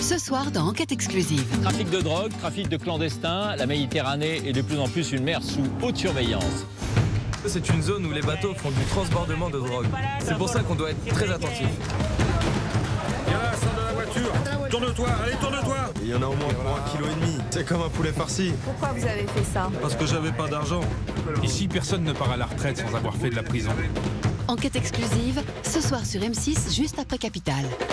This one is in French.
Ce soir dans Enquête exclusive. Trafic de drogue, trafic de clandestins, la Méditerranée est de plus en plus une mer sous haute surveillance. C'est une zone où les bateaux font du transbordement de drogue. C'est pour ça qu'on doit être très attentif. Viens là, sors de la voiture. Tourne-toi, allez, tourne-toi. Il y en a au moins pour 1,5 kg. C'est comme un poulet farci. Pourquoi vous avez fait ça? Parce que j'avais pas d'argent. Ici, personne ne part à la retraite sans avoir fait de la prison. Enquête exclusive, ce soir sur M6, juste après Capital.